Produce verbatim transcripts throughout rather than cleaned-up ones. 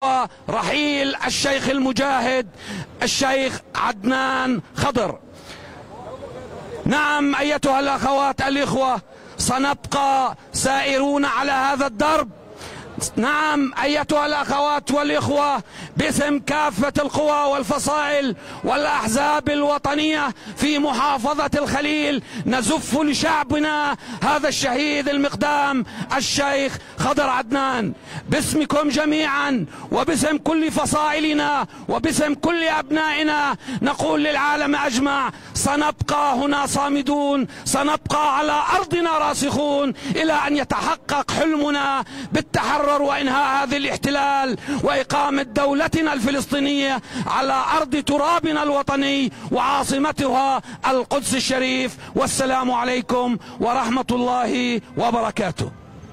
رحيل الشيخ المجاهد الشيخ عدنان خضر. نعم أيتها الأخوات الإخوة، سنبقى سائرون على هذا الدرب. نعم أيتها الأخوات والإخوة، باسم كافة القوى والفصائل والأحزاب الوطنية في محافظة الخليل نزف لشعبنا هذا الشهيد المقدام الشيخ خضر عدنان. باسمكم جميعا وباسم كل فصائلنا وباسم كل أبنائنا نقول للعالم أجمع: سنبقى هنا صامدون، سنبقى على أرضنا راسخون إلى أن يتحقق حلمنا بالتحرر وإنهاء هذا الاحتلال وإقامة دولتنا الفلسطينية على أرض ترابنا الوطني وعاصمتها القدس الشريف. والسلام عليكم ورحمة الله وبركاته.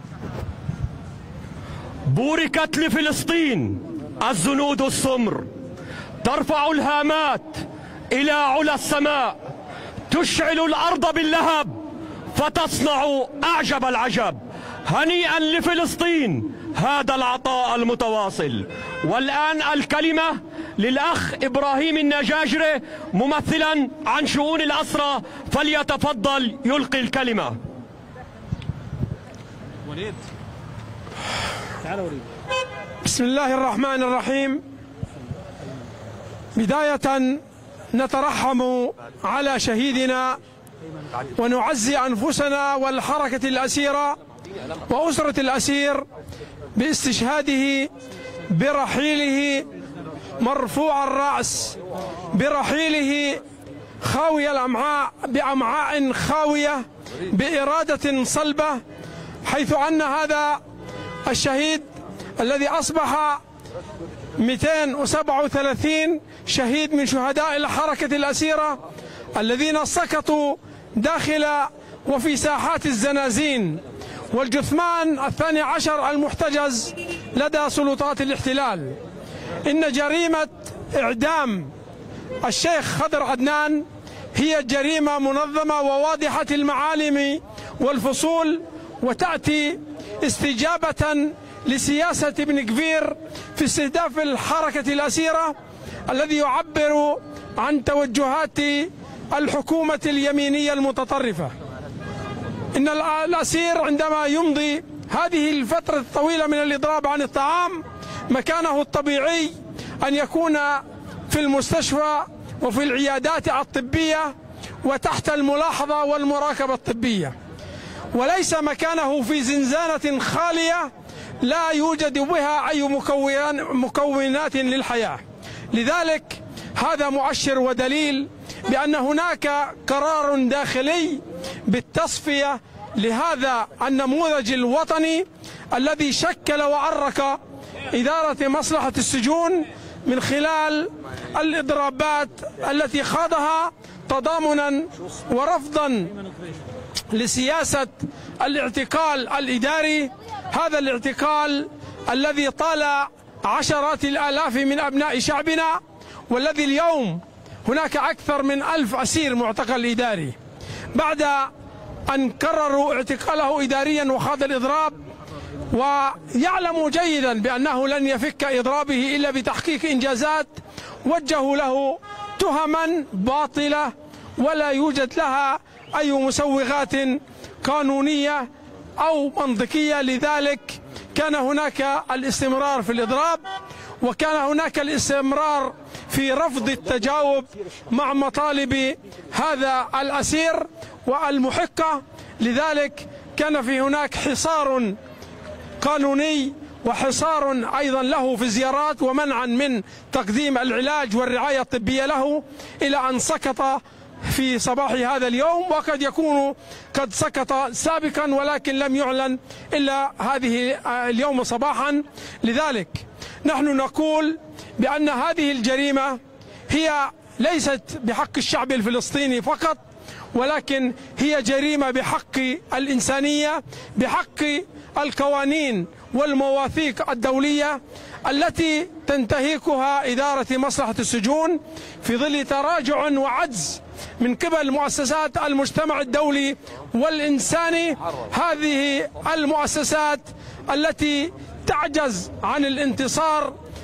بوركت لفلسطين الزنود السمر، ترفع الهامات إلى علا السماء، تشعل الأرض باللهب فتصنع أعجب العجب. هنيئا لفلسطين هذا العطاء المتواصل. والآن الكلمة للأخ إبراهيم النجاجرة ممثلا عن شؤون الأسرى، فليتفضل يلقي الكلمة. وليد تعال وليد. بسم الله الرحمن الرحيم. بداية نترحم على شهيدنا ونعزي أنفسنا والحركة الأسيرة وأسرة الأسير باستشهاده، برحيله مرفوع الرأس، برحيله خاوي الأمعاء بأمعاء خاوية بإرادة صلبة، حيث أن هذا الشهيد الذي أصبح مئتين وسبعة وثلاثين شهيد من شهداء الحركة الأسيرة الذين سقطوا داخل وفي ساحات الزنازين، والجثمان الثاني عشر المحتجز لدى سلطات الاحتلال. إن جريمة إعدام الشيخ خضر عدنان هي جريمة منظمة وواضحة المعالم والفصول، وتأتي استجابة لسياسة ابن كفير في استهداف الحركة الأسيرة الذي يعبر عن توجهات الحكومة اليمينية المتطرفة. إن الأسير عندما يمضي هذه الفترة الطويلة من الإضراب عن الطعام، مكانه الطبيعي أن يكون في المستشفى وفي العيادات الطبية وتحت الملاحظة والمراقبة الطبية، وليس مكانه في زنزانة خالية لا يوجد بها أي مكونات للحياة. لذلك هذا مؤشر ودليل بأن هناك قرار داخلي بالتصفية لهذا النموذج الوطني الذي شكل وعرك إدارة مصلحة السجون من خلال الإضرابات التي خاضها تضامنا ورفضا لسياسة الاعتقال الإداري، هذا الاعتقال الذي طال عشرات الآلاف من أبناء شعبنا، والذي اليوم هناك أكثر من ألف أسير معتقل إداري بعد أن قرروا اعتقاله إداريا وخاض الإضراب، ويعلم جيدا بأنه لن يفك إضرابه إلا بتحقيق إنجازات. وجهوا له تهما باطلة ولا يوجد لها أي مسوغات قانونية أو منطقية. لذلك كان هناك الاستمرار في الإضراب، وكان هناك الاستمرار في رفض التجاوب مع مطالب هذا الأسير والمحقة. لذلك كان في هناك حصار قانوني وحصار أيضا له في الزيارات ومنعا من تقديم العلاج والرعاية الطبية له، إلى أن سقط في صباح هذا اليوم، وقد يكون قد سقط سابقا ولكن لم يعلن إلا هذه اليوم صباحا. لذلك نحن نقول بأن هذه الجريمة هي ليست بحق الشعب الفلسطيني فقط، ولكن هي جريمة بحق الإنسانية، بحق القوانين والمواثيق الدولية التي تنتهكها إدارة مصلحة السجون في ظل تراجع وعجز من قبل مؤسسات المجتمع الدولي والإنساني. هذه المؤسسات التي تعجز عن الانتصار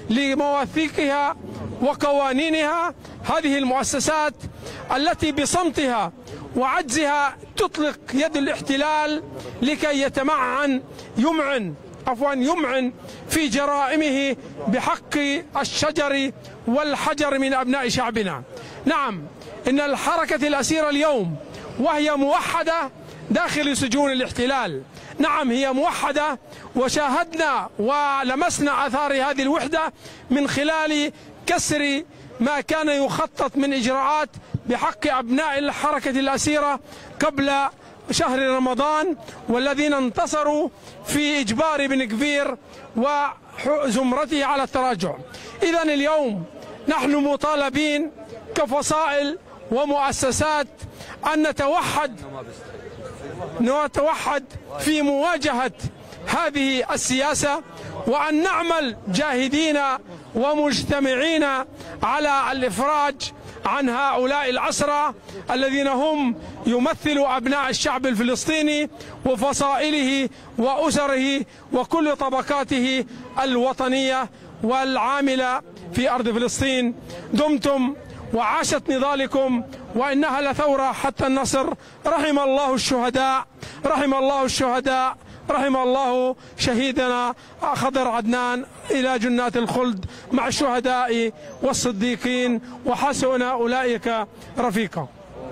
لمواثيقها وقوانينها. هذه المؤسسات التي بصمتها وعجزها تطلق يد الاحتلال لكي يتمعن يمعن عفوا يمعن في جرائمه بحق الشجر والحجر من أبناء شعبنا. نعم، إن الحركة الأسيرة اليوم وهي موحدة داخل سجون الاحتلال، نعم هي موحدة، وشاهدنا ولمسنا آثار هذه الوحدة من خلال كسر ما كان يخطط من إجراءات بحق أبناء الحركة الأسيرة قبل شهر رمضان، والذين انتصروا في إجبار بن كفير وزمرته على التراجع. إذن اليوم نحن مطالبين كفصائل ومؤسسات أن نتوحد نتوحد في مواجهة هذه السياسة، وأن نعمل جاهدين ومجتمعين على الإفراج عن هؤلاء الأسرى الذين هم يمثلوا أبناء الشعب الفلسطيني وفصائله وأسره وكل طبقاته الوطنية والعاملة في أرض فلسطين. دمتم وعاشت نضالكم، وإنها لثورة حتى النصر. رحم الله الشهداء، رحم الله الشهداء، رحم الله شهيدنا خضر عدنان، إلى جنات الخلد مع الشهداء والصديقين، وحسن أولئك رفيقا.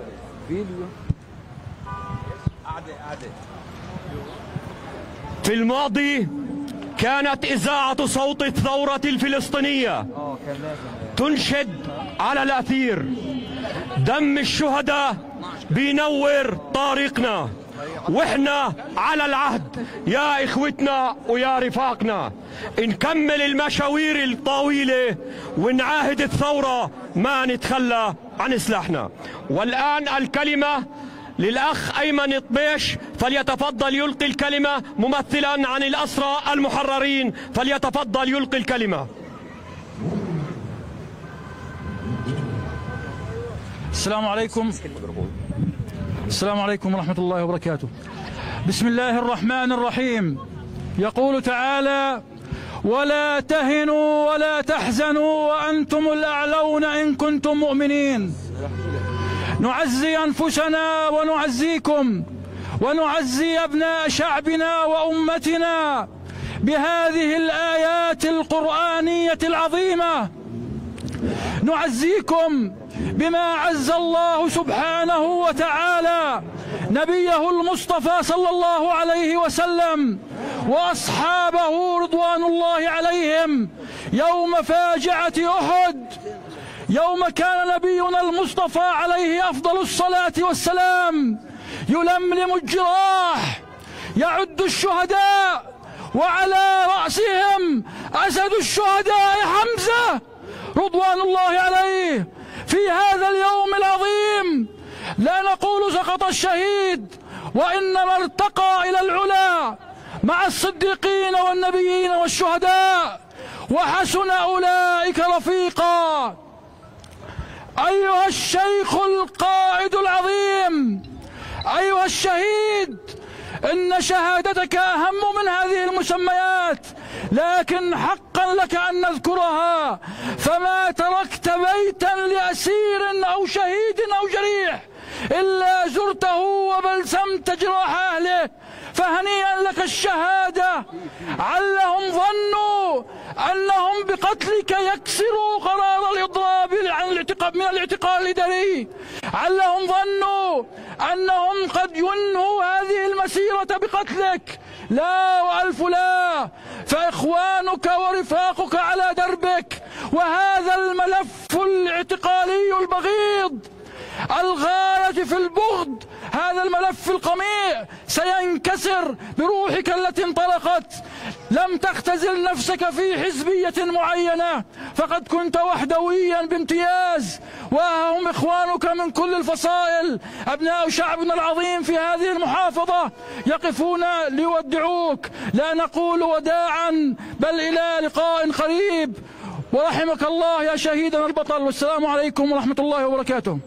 في الماضي كانت إذاعة صوت الثورة الفلسطينية تنشد على الأثير: دم الشهداء بينور طريقنا، واحنا على العهد يا اخوتنا ويا رفاقنا، نكمل المشاوير الطويلة ونعاهد الثورة ما نتخلى عن سلاحنا. والآن الكلمة للأخ أيمن طبيش، فليتفضل يلقي الكلمة ممثلا عن الأسرى المحررين، فليتفضل يلقي الكلمة. السلام عليكم. السلام عليكم ورحمة الله وبركاته. بسم الله الرحمن الرحيم. يقول تعالى: ولا تهنوا ولا تحزنوا وأنتم الأعلون إن كنتم مؤمنين. نعزي أنفسنا ونعزيكم ونعزي أبناء شعبنا وأمتنا بهذه الآيات القرآنية العظيمة. نعزيكم بما عز الله سبحانه وتعالى نبيه المصطفى صلى الله عليه وسلم وأصحابه رضوان الله عليهم يوم فاجعة أحد، يوم كان نبينا المصطفى عليه أفضل الصلاة والسلام يلملم الجراح، يعد الشهداء، وعلى رأسهم أسد الشهداء حمزة رضوان الله عليه. في هذا اليوم العظيم لا نقول سقط الشهيد، وإنما ارتقى إلى العلا مع الصديقين والنبيين والشهداء، وحسن أولئك رفيقا. أيها الشيخ القائد العظيم، أيها الشهيد، إن شهادتك أهم من هذه المسميات، لكن حقا لك أن نذكرها، فما تركت بيتا لأسير أو شهيد أو جريح إلا زرته وبلسمت جراح أهله، فهنيئا لك الشهادة. علهم ظنوا أنهم بقتلك يكسروا قرار الإضراب عن الاعتقال من الاعتقال الإداري، علهم ظنوا أنهم قد ينهوا هذه المسيرة بقتلك. لا وألف لا، فإخوانك ورفاقك على دربك، وهذا الملف الاعتقالي البغيض الغاية في البغض، هذا الملف القميع سينكسر بروحك التي انطلقت. لم تختزل نفسك في حزبية معينة، فقد كنت وحدويا بامتياز، وهم إخوانك من كل الفصائل أبناء شعبنا العظيم في هذه المحافظة يقفون ليودعوك. لا نقول وداعا بل إلى لقاء قريب، ورحمك الله يا شهيدنا البطل، والسلام عليكم ورحمة الله وبركاته.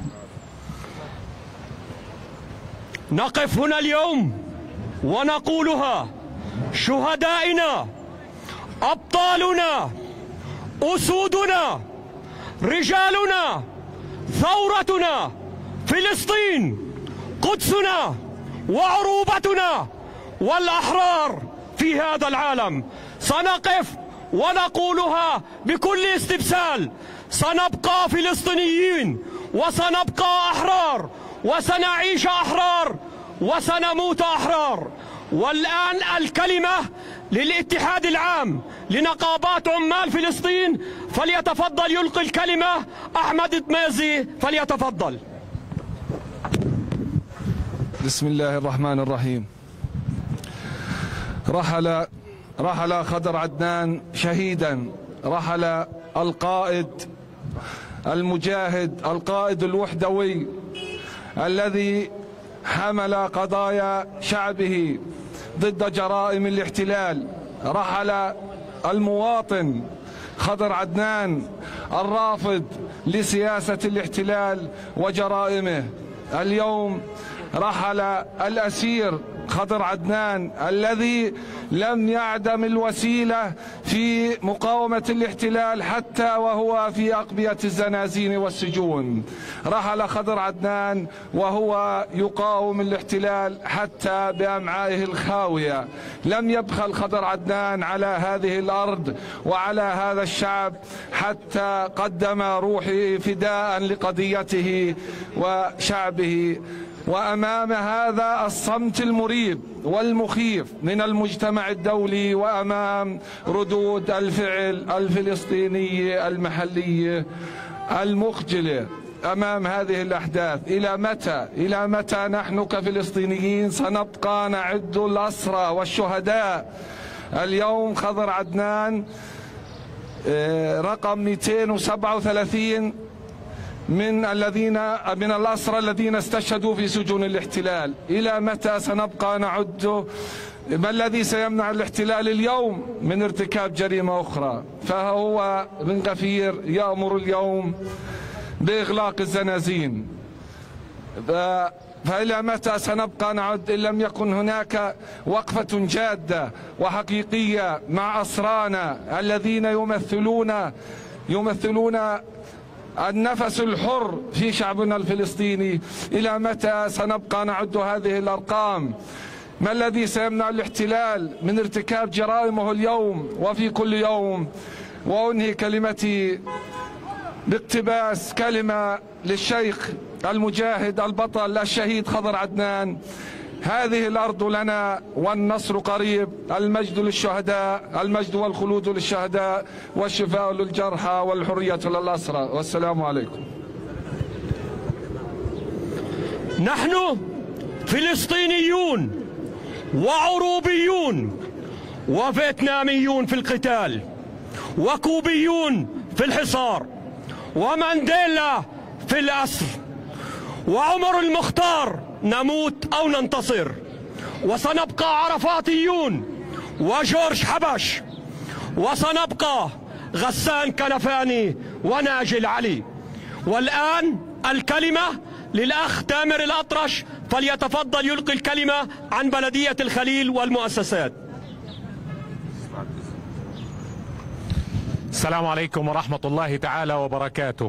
نقف هنا اليوم ونقولها: شهدائنا، أبطالنا، أسودنا، رجالنا، ثورتنا، فلسطين، قدسنا وعروبتنا والأحرار في هذا العالم. سنقف ونقولها بكل استبسال: سنبقى فلسطينيين وسنبقى أحرار وسنعيش أحرار وسنموت أحرار. والآن الكلمة للاتحاد العام لنقابات عمال فلسطين، فليتفضل يلقي الكلمة أحمد الطميزي، فليتفضل. بسم الله الرحمن الرحيم. رحل رحل خضر عدنان شهيدا، رحل القائد المجاهد، القائد الوحدوي الذي حمل قضايا شعبه ضد جرائم الاحتلال. رحل المواطن خضر عدنان الرافض لسياسة الاحتلال وجرائمه. اليوم رحل الأسير خضر عدنان الذي لم يعدم الوسيلة في مقاومة الاحتلال حتى وهو في أقبية الزنازين والسجون. رحل خضر عدنان وهو يقاوم الاحتلال حتى بأمعائه الخاوية. لم يبخل خضر عدنان على هذه الأرض وعلى هذا الشعب حتى قدم روحه فداء لقضيته وشعبه. وأمام هذا الصمت المريب والمخيف من المجتمع الدولي وأمام ردود الفعل الفلسطينية المحلية المخجلة أمام هذه الأحداث، إلى متى إلى متى نحن كفلسطينيين سنبقى نعد الأسرى والشهداء؟ اليوم خضر عدنان رقم مئتين وسبعة وثلاثين من الذين من الأسرى الذين استشهدوا في سجون الاحتلال. إلى متى سنبقى نعد؟ ما الذي سيمنع الاحتلال اليوم من ارتكاب جريمة أخرى؟ فهو من غفير يأمر اليوم بإغلاق الزنازين. فإلى متى سنبقى نعد إن لم يكن هناك وقفة جادة وحقيقية مع أسرانا الذين يمثلون يمثلون النفس الحر في شعبنا الفلسطيني؟ إلى متى سنبقى نعد هذه الأرقام؟ ما الذي سيمنع الاحتلال من ارتكاب جرائمه اليوم وفي كل يوم؟ وأنهي كلمتي باقتباس كلمة للشيخ المجاهد البطل الشهيد خضر عدنان: هذه الأرض لنا والنصر قريب. المجد للشهداء، المجد والخلود للشهداء، والشفاء للجرحى، والحرية للأسرى. والسلام عليكم. نحن فلسطينيون وعروبيون وفيتناميون في القتال، وكوبيون في الحصار، ومانديلا في الأسر، وعمر المختار نموت أو ننتصر، وسنبقى عرفاتيون وجورج حبش، وسنبقى غسان كنفاني وناجي علي. والآن الكلمة للأخ تامر الأطرش، فليتفضل يلقي الكلمة عن بلدية الخليل والمؤسسات. السلام عليكم ورحمة الله تعالى وبركاته.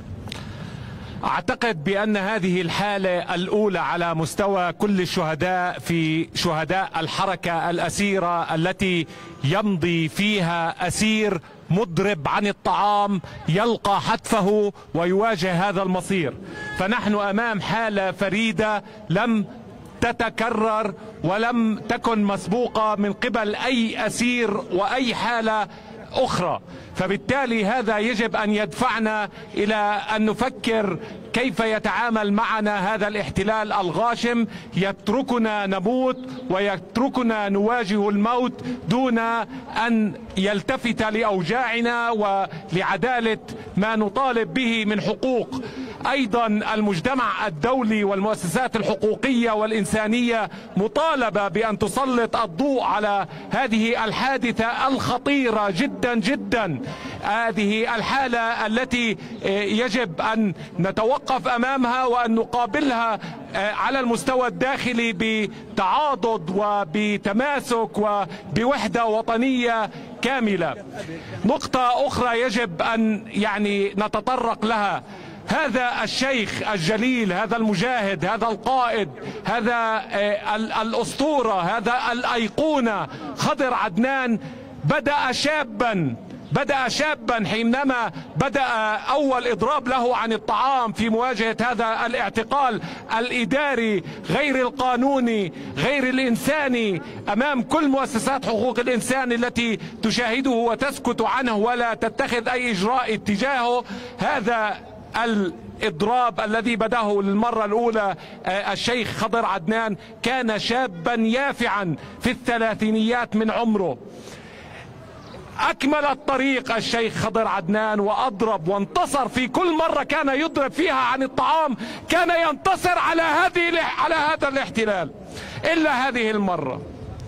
أعتقد بأن هذه الحالة الأولى على مستوى كل الشهداء في شهداء الحركة الأسيرة التي يمضي فيها أسير مضرب عن الطعام يلقى حتفه ويواجه هذا المصير. فنحن أمام حالة فريدة لم تتكرر ولم تكن مسبوقة من قبل أي أسير وأي حالة أخرى. فبالتالي هذا يجب أن يدفعنا إلى أن نفكر كيف يتعامل معنا هذا الاحتلال الغاشم، يتركنا نموت ويتركنا نواجه الموت دون أن يلتفت لأوجاعنا ولعدالة ما نطالب به من حقوق. أيضا المجتمع الدولي والمؤسسات الحقوقية والإنسانية مطالبة بأن تسلط الضوء على هذه الحادثة الخطيرة جدا جدا، هذه الحالة التي يجب أن نتوقف أمامها وأن نقابلها على المستوى الداخلي بتعاضد وبتماسك وبوحدة وطنية كاملة. نقطة أخرى يجب أن يعني نتطرق لها، هذا الشيخ الجليل، هذا المجاهد، هذا القائد، هذا الأسطورة، هذا الأيقونة خضر عدنان بدأ شابا بدأ شابا حينما بدأ أول إضراب له عن الطعام في مواجهة هذا الاعتقال الإداري غير القانوني غير الإنساني أمام كل مؤسسات حقوق الإنسان التي تشاهده وتسكت عنه ولا تتخذ أي إجراء اتجاهه. هذا الإضراب الذي بدأه للمرة الأولى الشيخ خضر عدنان كان شابا يافعا في الثلاثينيات من عمره. أكمل الطريق الشيخ خضر عدنان وأضرب وانتصر في كل مرة كان يضرب فيها عن الطعام، كان ينتصر على هذه على هذا الاحتلال. إلا هذه المرة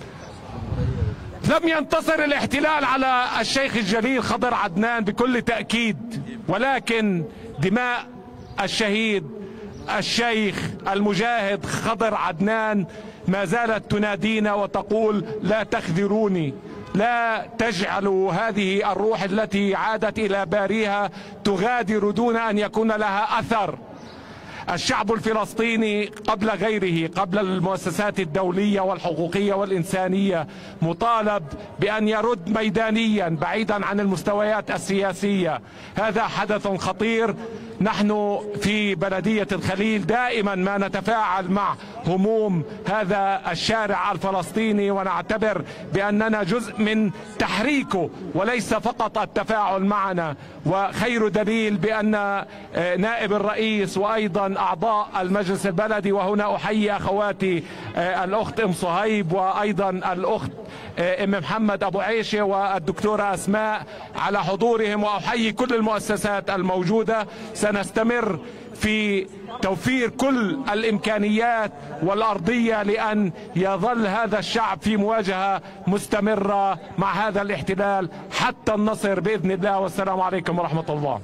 لم ينتصر الاحتلال على الشيخ الجليل خضر عدنان بكل تأكيد، ولكن دماء الشهيد الشيخ المجاهد خضر عدنان ما زالت تنادينا وتقول لا تخذلوني، لا تجعلوا هذه الروح التي عادت إلى باريها تغادر دون أن يكون لها أثر. الشعب الفلسطيني قبل غيره، قبل المؤسسات الدولية والحقوقية والإنسانية، مطالب بأن يرد ميدانيا بعيدا عن المستويات السياسية. هذا حدث خطير. نحن في بلدية الخليل دائما ما نتفاعل مع هموم هذا الشارع الفلسطيني، ونعتبر بأننا جزء من تحريكه وليس فقط التفاعل معنا. وخير دليل بأن نائب الرئيس وأيضا أعضاء المجلس البلدي، وهنا أحيي أخواتي الأخت أم صهيب وأيضا الأخت أم محمد أبو عيشة والدكتورة أسماء على حضورهم، وأحيي كل المؤسسات الموجودة. سنستمر في توفير كل الإمكانيات والأرضية لأن يظل هذا الشعب في مواجهة مستمرة مع هذا الاحتلال حتى النصر بإذن الله. والسلام عليكم ورحمة الله.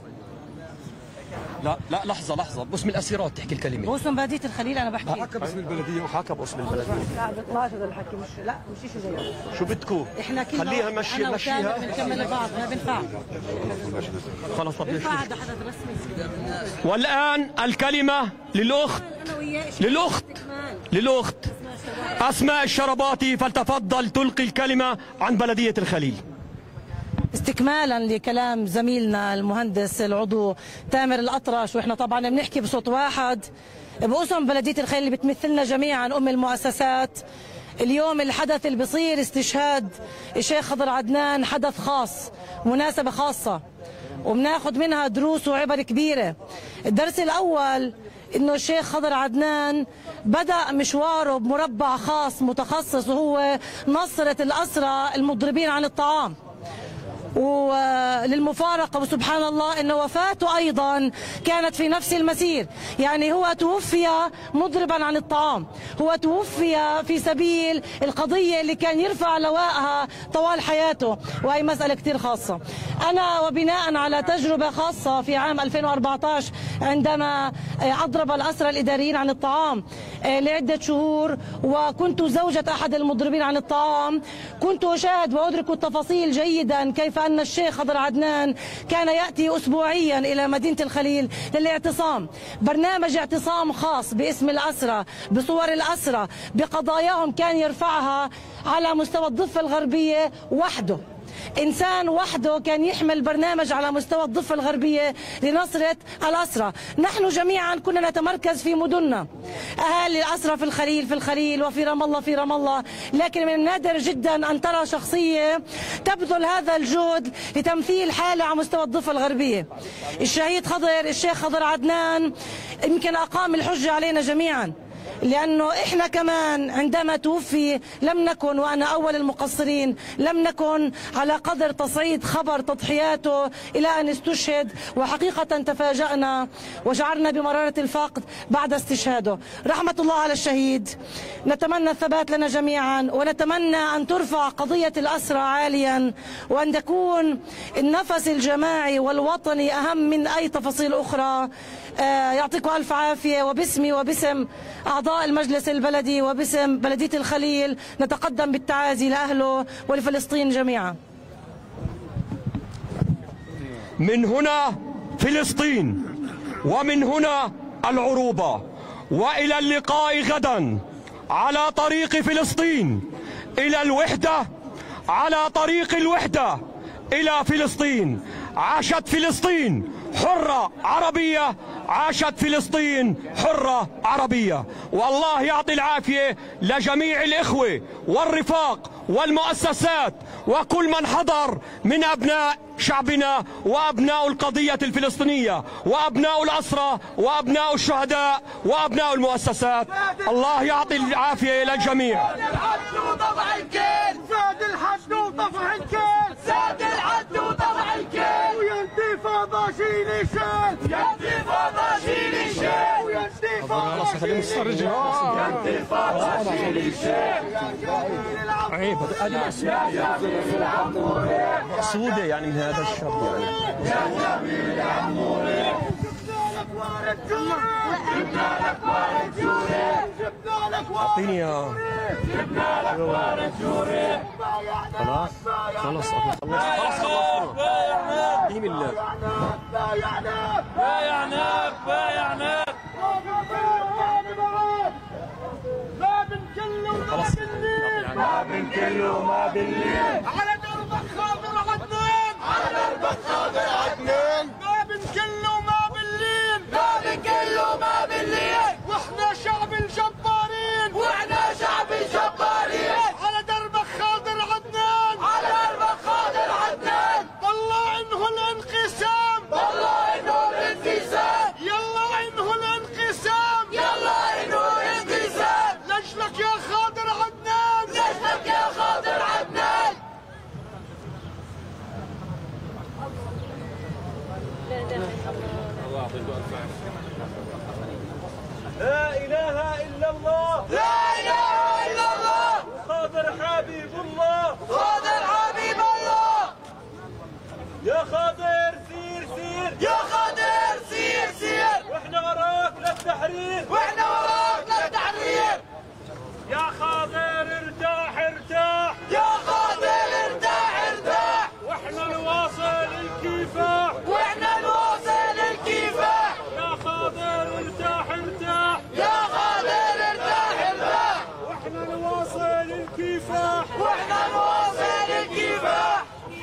لا لا لحظة لحظة، باسم الأسيرات تحكي الكلمة. باسم بلدية الخليل أنا بحكي. حكى باسم البلدية وحكى باسم البلدية. لا بيطلعش هذا الحكي، مش لا مش شيء زي شو بدكم؟ احنا كلنا خليها مشي مشيها. بنكمل بعض، ما بينفع. خلص بينفع هذا حدث رسمي. والآن الكلمة للأخت للأخت للأخت أسماء الشرباطي، فلتفضل تلقي الكلمة عن بلدية الخليل. استكمالا لكلام زميلنا المهندس العضو تامر الأطرش، واحنا طبعا بنحكي بصوت واحد باسم بلدية الخليل اللي بتمثلنا جميعا ام المؤسسات. اليوم الحدث اللي بيصير استشهاد الشيخ خضر عدنان حدث خاص، مناسبة خاصة، وبناخذ منها دروس وعبر كبيرة. الدرس الأول انه الشيخ خضر عدنان بدأ مشواره بمربع خاص متخصص، وهو نصرة الأسرى المضربين عن الطعام، وللمفارقة وسبحان الله أن وفاته أيضا كانت في نفس المسير. يعني هو توفي مضربا عن الطعام، هو توفي في سبيل القضية اللي كان يرفع لواءها طوال حياته، وهي مسألة كتير خاصة. أنا وبناء على تجربة خاصة في عام ألفين وأربعة عشر عندما أضرب الأسرى الإداريين عن الطعام لعدة شهور، وكنت زوجة أحد المضربين عن الطعام، كنت أشاهد وأدرك التفاصيل جيدا كيف أن الشيخ خضر عدنان كان يأتي أسبوعيا إلى مدينة الخليل للاعتصام، برنامج اعتصام خاص باسم الأسرى، بصور الأسرى، بقضاياهم كان يرفعها على مستوى الضفة الغربية وحده. إنسان وحده كان يحمل برنامج على مستوى الضفة الغربية لنصرة الأسرى. نحن جميعا كنا نتمركز في مدننا، أهالي الأسرى في الخليل في الخليل وفي رام الله في رام الله، لكن من النادر جدا أن ترى شخصية تبذل هذا الجهد لتمثيل حالة على مستوى الضفة الغربية. الشهيد خضر الشيخ خضر عدنان يمكن أقام الحجة علينا جميعا، لأنه إحنا كمان عندما توفي لم نكن، وأنا أول المقصرين، لم نكن على قدر تصعيد خبر تضحياته إلى أن استشهد، وحقيقة تفاجأنا وشعرنا بمرارة الفقد بعد استشهاده. رحمة الله على الشهيد. نتمنى الثبات لنا جميعا، ونتمنى أن ترفع قضية الأسرى عاليا، وأن تكون النفس الجماعي والوطني أهم من أي تفاصيل أخرى. يعطيكم ألف عافية، وباسمي وباسم أعضاء المجلس البلدي وباسم بلدية الخليل نتقدم بالتعازي لأهله ولفلسطين جميعا. من هنا فلسطين، ومن هنا العروبة، وإلى اللقاء غدا على طريق فلسطين إلى الوحدة، على طريق الوحدة إلى فلسطين. عاشت فلسطين حرة عربية، عاشت فلسطين حرة عربية. والله يعطي العافية لجميع الإخوة والرفاق والمؤسسات وكل من حضر من أبناء شعبنا وأبناء القضية الفلسطينية وأبناء الأسرى وأبناء الشهداء وأبناء المؤسسات. الله يعطي العافية للجميع. زاد الحد وطفح الكيل، زاد الحد وطفح الكيل، زاد الحد وطفح الكيل، ويا انتفاضة شيلي شيل، يا انتفاضة شيلي شيل، ويا انتفاضة شيلي شيل، يا انتفاضة شيلي شيل. عيب هذه اسماء مقصودة يعني من هذا الشاب يعني. يا جميل يا عموري، جبنا لك وارد جوري، جبنا لك وارد جوري، جبنا لك وارد اعطيني اياه. جبنا لك وارد جوري. خلاص خلاص خلاص خلصنا. اديني بالله. بايعناك بايعناك بايعناك ما بنكل وما بالليل، ما بنكل وما بالليل، على دربك خاطر عدنان، على دربك خاطر عدنان، ما بنكل وما بالليل، ما بنكل وما بالليل، واحنا شعب الجبارين، واحنا شعب الجبارين، على دربك خاطر عدنان، على دربك خاطر عدنان. والله انه الانقسام، والله انه الانقسام، يلا انه الانقسام، يلا انه الانقسام، لجلك يا خاطر عدنان، لجلك يا خاطر عدنان. لا إله إلا الله، لا اله الا الله، خاضر حبيب الله، خاطر حبيب الله، يا خاضر سير سير، يا خاطر سير سير، واحنا وراك للتحرير، واحنا وراك للتحرير. يا خاضر ارتاح ارتاح، يا خاطر ارتاح ارتاح، واحنا نواصل الكفاح، واحنا نواصل الكفاح. يا خاضر ارتاح ارتاح، يا خاطر ارتاح ارتاح، واحنا نواصل الكفاح، واحنا نواصل الكفاح.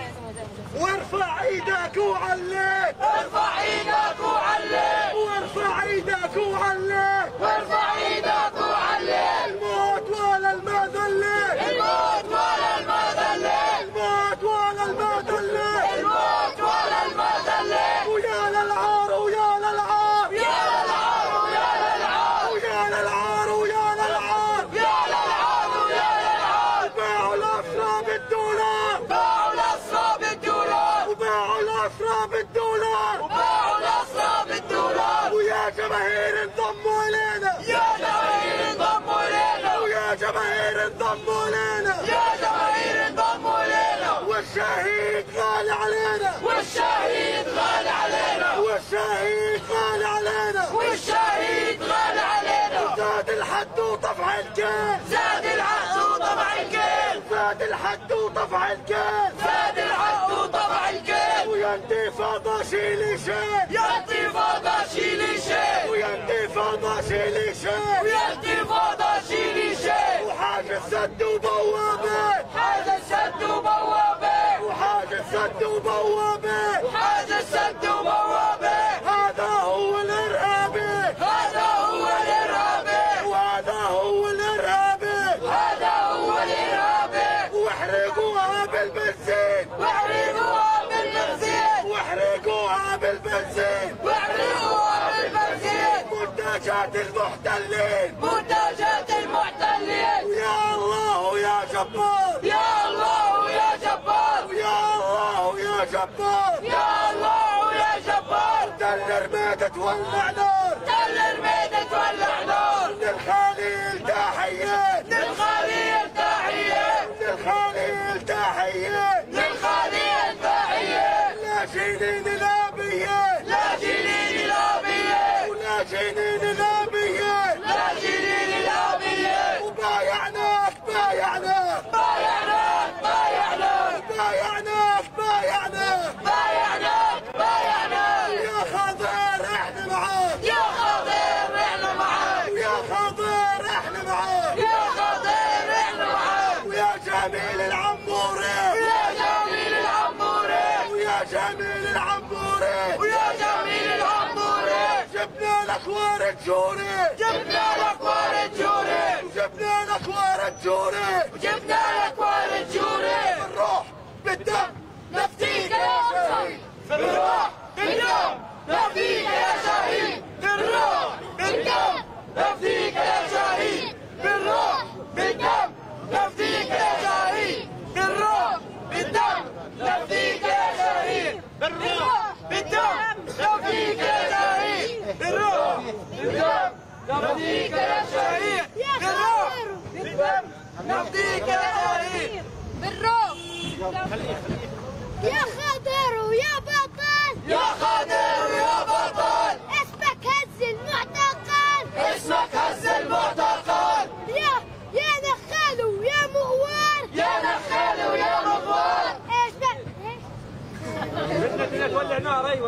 وارفع ايدك وعليك، ارفع ايدك وعليك، وارفع ايدك وعليك، وارفع ايدك وعليك، الموت ولا المذلة، الموت ولا المذلة، الموت ولا المذلة، الموت ولا المذلة، ويا للعار ويا للعار، يا للعار ويا للعار، ويا للعار ويا للعار، يا للعار ويا للعار. باعوا الأسرى بالدولار، باعوا الأسرى بالدولار، وباعوا الأسرى بالدولار، وباعوا الأسرى بالدولار. ويا جماهير انضموا إلينا، يا جماهير انضموا إلينا، ويا جماهير انضموا إلينا، يا جماهير انضموا إلينا، والشهيد غالي علينا، والشهيد غالي علينا، والشهيد غالي علينا، والشهيد غالي علينا. زاد الحد وطفح الكيل، زاد الحق وطبع الكيل، زاد الحد وطفح الكيل، زاد الحق وطبع الكيل، ويا انتفاضة شيلي شيل، يا انتفاضة شيلي شيء، ويا انتفاضة شيلي شيل، ويا انتفاضة شيلي شيء، وحاجة سد وبوابة، حاجة سد وبوابة، وحاجة سد وبوابة، حاجة سد وبوابة. هذا هو الإرهابي، هذا هو الإرهابي، وهذا هو الإرهابي، هذا هو الإرهابي. واحرقوها بالبنزين، واحرقوها بالبنزين، واحرقوها بالبنزين، واحرقوها بالبنزين، منتجات المحتلين. منتجات المحتلين. يا الله يا جبار، يا الله يا جبار، يا الله يا جبار، يا الله يا جبار. تل رميدة تولع نار، تل رميدة تولع نار، من الخليل تحية، للخليل تحية، للخليل تحية، للخليل تحية. لا جنين لا بيه، لا جنين لا بيه، ولا جنين لا بيه، لا جنين لا بيه. وبايعناك بايعناك بايعناك بايعناك بايعناك بايعناك بايعناك بايعناك جميل العموري ويا جميل العموري جبنا لك وارد جوري جبنا لك وارد جوري وجبنا لك وارد جوري وجبنا لك وارد جوري بالروح بالدم نفديك يا شهيد بالروح بالدم نفديك يا شهيد بالروح بالدم نفديك يا شهيد بالروح بالدم نفديك يا شهيد بالروح بالدم نفديك يا شهيد بالروح بالدم نفديك يا شهيد بالروح بالدم نفديك يا شهيد بالروح بالدم نفديك يا شهيد بالروح يا خضر ويا بطل يا خضر ويا بطل اسمك هز المعتقل اسمك هز المعتقل يا يا نخال ويا مغوار يا نخال ويا مغوار ايش ده بدنا تولع نار. ايوه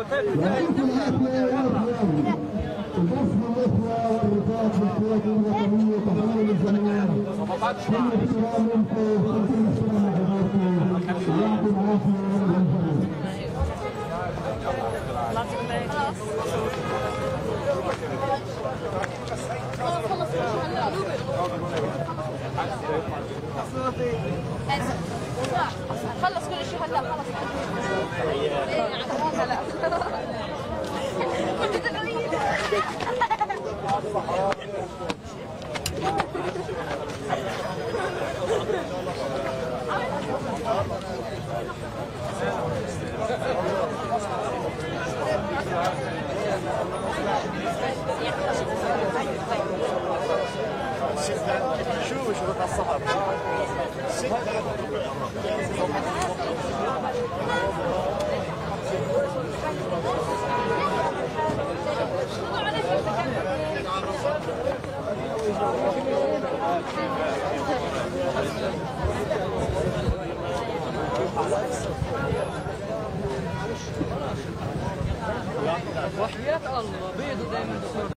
خلص كل شيء هلا خلص هلا شو شروط الصحب وحياة الله بيض